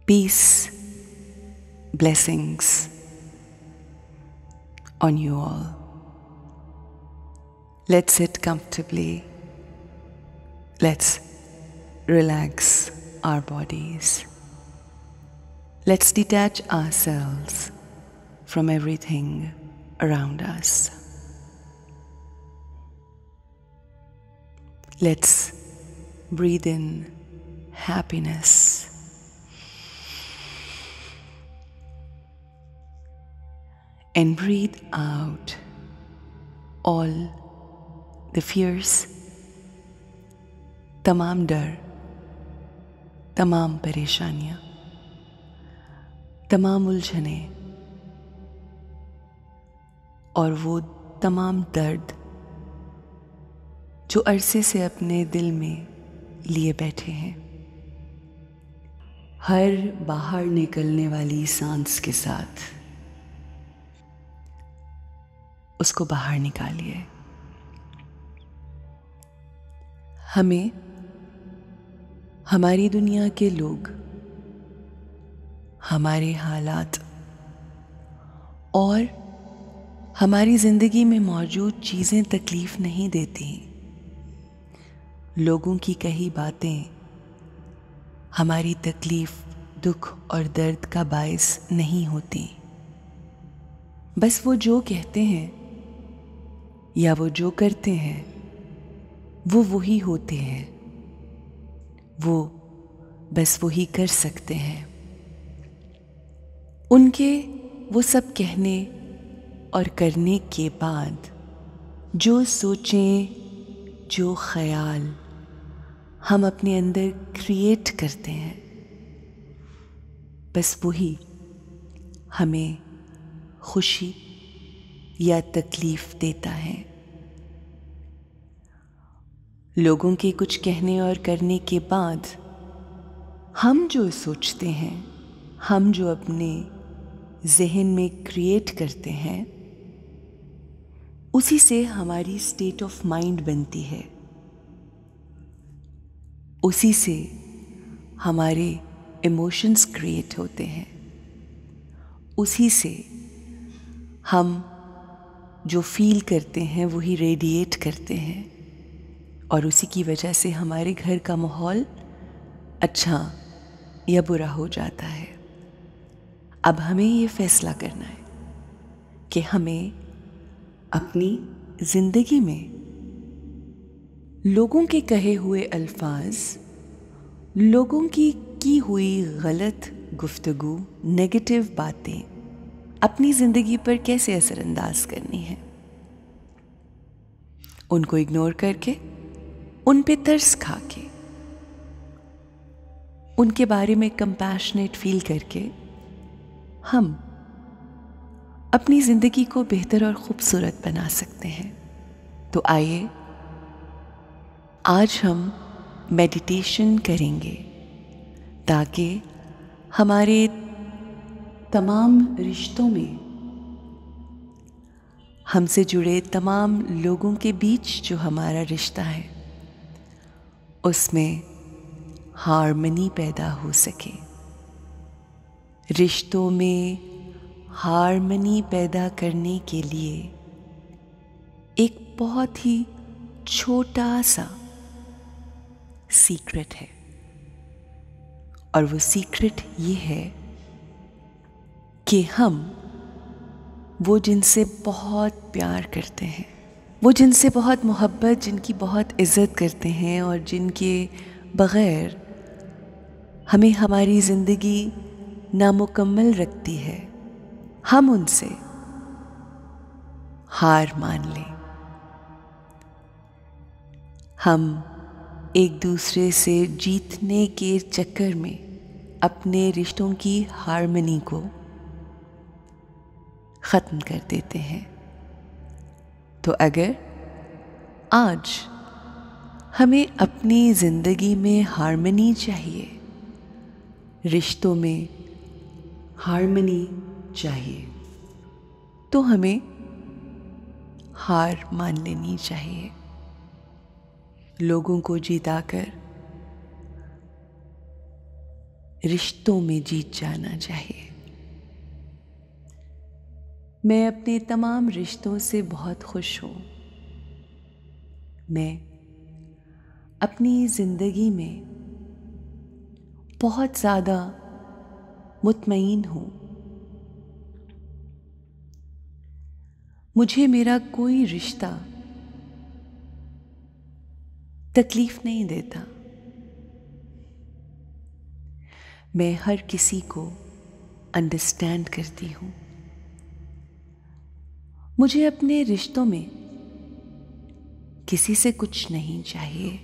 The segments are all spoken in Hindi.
Peace, blessings on you all. Let's sit comfortably. Let's relax our bodies. Let's detach ourselves from everything around us. Let's breathe in happiness and breathe out all the fears, तमाम डर, तमाम परेशानियां, तमाम उलझने और वो तमाम दर्द जो अरसे से अपने दिल में लिए बैठे हैं। हर बाहर निकलने वाली सांस के साथ उसको बाहर निकालिए। हमें हमारी दुनिया के लोग, हमारे हालात और हमारी जिंदगी में मौजूद चीजें तकलीफ नहीं देती। लोगों की कही बातें हमारी तकलीफ, दुख और दर्द का बायस नहीं होती। बस वो जो कहते हैं या वो जो करते हैं वो वही होते हैं। वो बस वही कर सकते हैं। उनके वो सब कहने और करने के बाद जो सोचें, जो ख्याल हम अपने अंदर क्रिएट करते हैं, बस वही हमें खुशी या तकलीफ देता है। लोगों के कुछ कहने और करने के बाद हम जो सोचते हैं, हम जो अपने ज़हन में क्रिएट करते हैं, उसी से हमारी स्टेट ऑफ माइंड बनती है। उसी से हमारे इमोशंस क्रिएट होते हैं। उसी से हम जो फील करते हैं वही रेडिएट करते हैं और उसी की वजह से हमारे घर का माहौल अच्छा या बुरा हो जाता है। अब हमें ये फैसला करना है कि हमें अपनी जिंदगी में लोगों के कहे हुए अल्फाज, लोगों की हुई गलत गुफ्तगू, नेगेटिव बातें अपनी जिंदगी पर कैसे असरअंदाज करनी है। उनको इग्नोर करके, उन पे तरस खा के, उनके बारे में कंपैशनेट फील करके हम अपनी जिंदगी को बेहतर और खूबसूरत बना सकते हैं। तो आइए आज हम मेडिटेशन करेंगे ताकि हमारे तमाम रिश्तों में, हमसे जुड़े तमाम लोगों के बीच जो हमारा रिश्ता है उसमें हार्मनी पैदा हो सके। रिश्तों में हार्मनी पैदा करने के लिए एक बहुत ही छोटा सा सीक्रेट है और वो सीक्रेट ये है कि हम वो जिनसे बहुत प्यार करते हैं, वो जिनसे बहुत मोहब्बत, जिनकी बहुत इज़्ज़त करते हैं और जिनके बग़ैर हमें हमारी ज़िंदगी नामुकम्मल रखती है, हम उनसे हार मान लें। हम एक दूसरे से जीतने के चक्कर में अपने रिश्तों की हार्मनी को ख़त्म कर देते हैं। तो अगर आज हमें अपनी ज़िंदगी में हार्मनी चाहिए, रिश्तों में हार्मनी चाहिए, तो हमें हार मान लेनी चाहिए। लोगों को जिताकर रिश्तों में जीत जाना चाहिए। मैं अपने तमाम रिश्तों से बहुत खुश हूँ। मैं अपनी ज़िंदगी में बहुत ज़्यादा मुतमईन हूँ। मुझे मेरा कोई रिश्ता तकलीफ नहीं देता। मैं हर किसी को अंडरस्टैंड करती हूँ। मुझे अपने रिश्तों में किसी से कुछ नहीं चाहिए।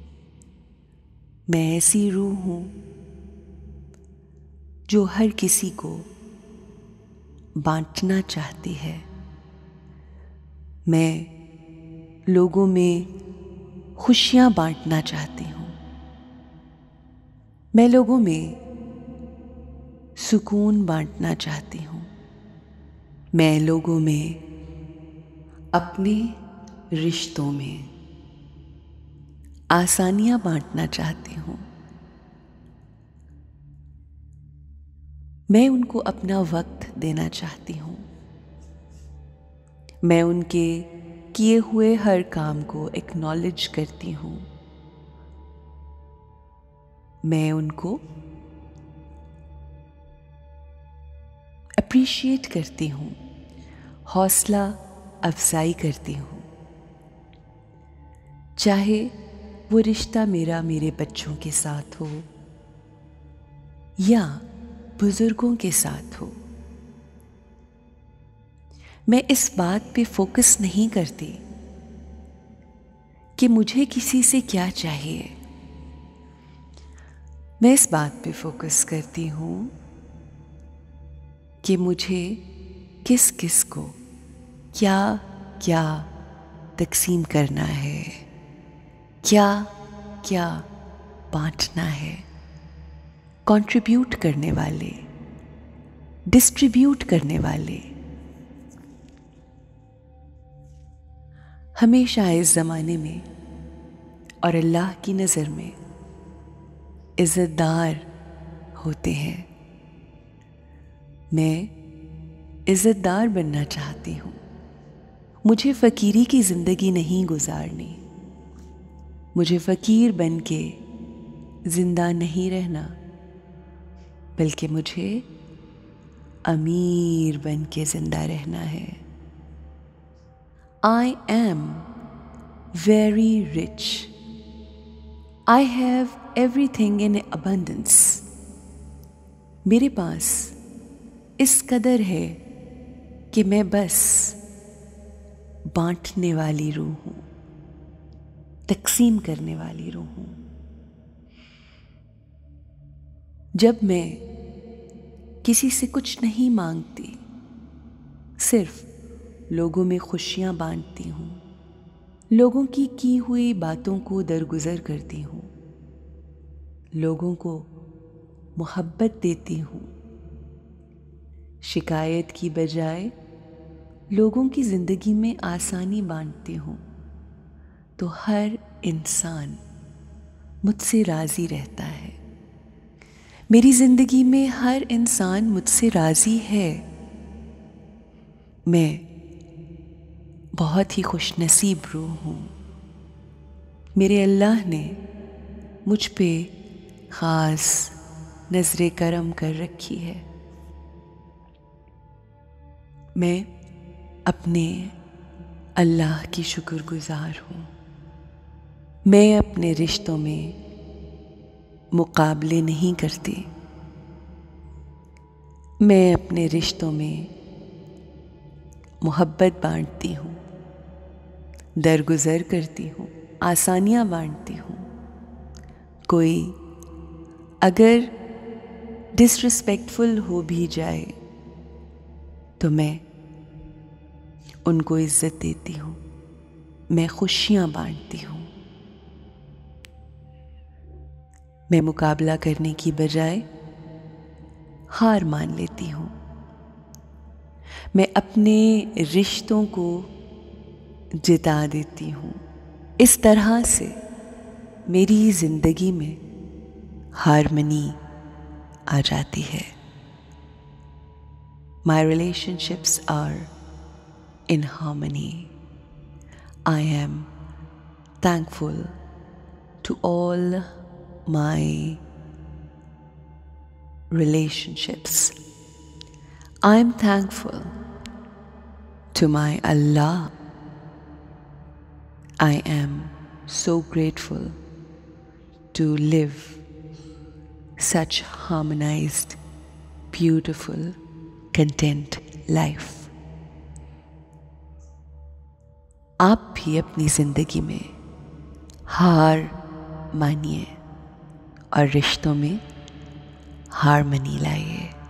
मैं ऐसी रूह हूँ जो हर किसी को बांटना चाहती है। मैं लोगों में खुशियाँ बांटना चाहती हूँ। मैं लोगों में सुकून बांटना चाहती हूँ। मैं लोगों में अपने रिश्तों में आसानियाँ बांटना चाहती हूँ। मैं उनको अपना वक्त देना चाहती हूँ। मैं उनके किए हुए हर काम को एक्नॉलेज करती हूँ। मैं उनको अप्रिशिएट करती हूँ, हौसला अफजाई करती हूँ। चाहे वो रिश्ता मेरे बच्चों के साथ हो या बुजुर्गों के साथ हो। मैं इस बात पे फोकस नहीं करती कि मुझे किसी से क्या चाहिए। मैं इस बात पे फोकस करती हूँ कि मुझे किस किस को क्या क्या तकसीम करना है, क्या क्या बांटना है। कंट्रीब्यूट करने वाले, डिस्ट्रीब्यूट करने वाले हमेशा इस ज़माने में और अल्लाह की नज़र में इज़्ज़तदार होते हैं। मैं इज़्ज़तदार बनना चाहती हूँ। मुझे फ़कीरी की ज़िंदगी नहीं गुजारनी। मुझे फ़कीर बन के ज़िंदा नहीं रहना, बल्कि मुझे अमीर बन के ज़िंदा रहना है। I am very rich. I have everything in abundance. मेरे पास इस कदर है कि मैं बस बांटने वाली रूह हूँ, तकसीम करने वाली रूह हूँ। जब मैं किसी से कुछ नहीं मांगती, सिर्फ लोगों में खुशियाँ बांटती हूँ, लोगों की हुई बातों को दरगुजर करती हूँ, लोगों को मोहब्बत देती हूँ, शिकायत की बजाय लोगों की ज़िंदगी में आसानी बांटती हूँ, तो हर इंसान मुझसे राज़ी रहता है। मेरी ज़िंदगी में हर इंसान मुझसे राज़ी है। मैं बहुत ही खुशनसीब रूह हूँ। मेरे अल्लाह ने मुझ पे ख़ास नज़र करम कर रखी है। मैं अपने अल्लाह की शुक्रगुज़ार हूँ। मैं अपने रिश्तों में मुकाबले नहीं करती। मैं अपने रिश्तों में मोहब्बत बांटती हूँ, दरगुजर करती हूँ, आसानियाँ बांटती हूँ। कोई अगर डिसरिस्पेक्टफुल हो भी जाए तो मैं उनको इज्जत देती हूँ। मैं खुशियाँ बांटती हूँ। मैं मुकाबला करने की बजाय हार मान लेती हूँ। मैं अपने रिश्तों को जिता देती हूँ। इस तरह से मेरी ज़िंदगी में हार्मनी आ जाती है. My relationships are in harmony. I am thankful to all my relationships. I am thankful to my Allah. I am so grateful to live such harmonized, beautiful, content life. आप भी अपनी ज़िंदगी में हार मानिए और रिश्तों में हारमनी लाइए.